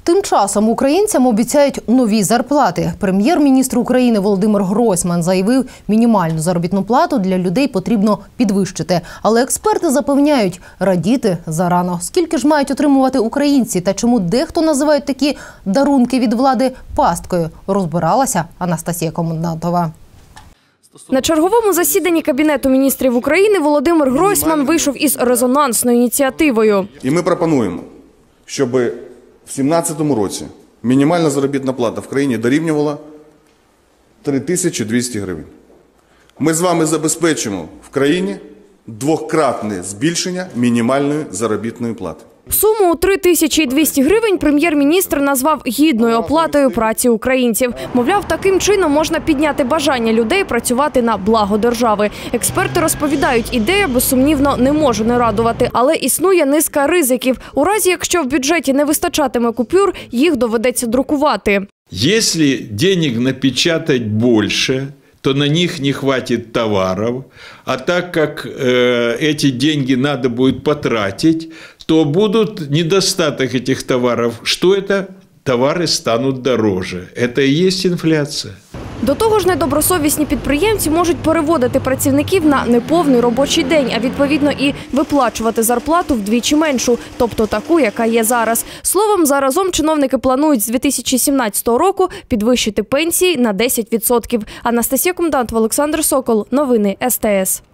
Тим часом українцям обіцяють нові зарплати. Прем'єр-міністр України Володимир Гройсман заявив, мінімальну заробітну плату для людей потрібно підвищити. Але експерти запевняють, радіти зарано. Скільки ж мають отримувати українці та чому дехто називають такі дарунки від влади пасткою, розбиралася Анастасія Комендантова. На черговому засіданні Кабінету міністрів України Володимир Гройсман вийшов із резонансною ініціативою. І ми пропонуємо, щоб в 2017 році мінімальна заробітна плата в країні дорівнювала 3200 гривень. Ми з вами забезпечимо в країні двократне збільшення мінімальної заробітної плати. Суму у 3200 гривень прем'єр-міністр назвав гідною оплатою праці українців. Мовляв, таким чином можна підняти бажання людей працювати на благо держави. Експерти розповідають, ідея, безсумнівно, не може не радувати, але існує низка ризиків. У разі, якщо в бюджеті не вистачатиме купюр, їх доведеться друкувати. Якщо денег напечатати більше, то на них не хватит товаров, а так как эти деньги надо будет потратить, то будут недостаток этих товаров. Что это? Товары станут дороже. Это и есть инфляция. До того ж, недобросовісні підприємці можуть переводити працівників на неповний робочий день, а відповідно і виплачувати зарплату вдвічі меншу, тобто таку, яка є зараз. Словом, заразом чиновники планують з 2017 року підвищити пенсії на 10%. Анастасія Комендантова, Олександр Сокол. Новини СТС.